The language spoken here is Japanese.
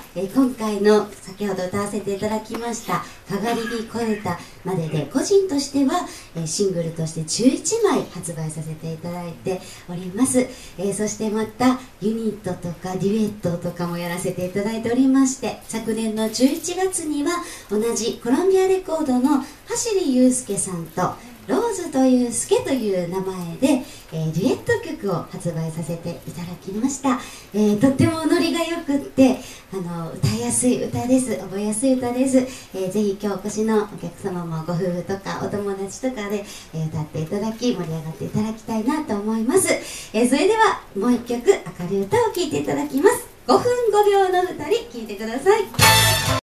今回の先ほど歌わせていただきました「かがり火こえた」までで個人としては、シングルとして11枚発売させていただいております。そしてまたユニットとかデュエットとかもやらせていただいておりまして、昨年の11月には同じコロンビアレコードの走裕介さんとローズというスケという名前で、デュエット曲を発売させていただきました。とってもノリがよくって歌いやすい歌です。覚えやすい歌です。ぜひ今日お越しのお客様もご夫婦とかお友達とかで、歌っていただき盛り上がっていただきたいなと思います。それではもう一曲明るい歌を聴いていただきます。5分5秒の2人聴いてください。